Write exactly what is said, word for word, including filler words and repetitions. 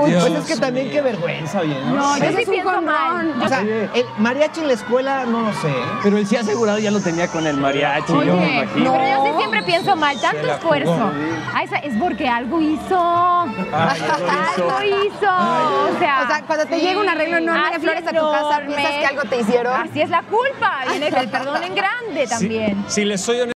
Dios Pues es que también mío. qué vergüenza, oye, ¿no? No, yo Eso sí es un pienso mal. condón. O sea, el mariachi en la escuela, no lo sé. Pero él sí asegurado ya lo tenía con el mariachi, Oye, yo me imagino. pero yo sí siempre pienso mal, tanto la esfuerzo. jugó. Ay, esa- es porque algo hizo. Ay, algo hizo. Algo hizo. O sea, O sea, cuando te llega un arreglo enorme de así flores a tu casa, enorme. piensas que algo te hicieron. Así es la culpa. Viene el perdón en grande también. Si les soy honesto,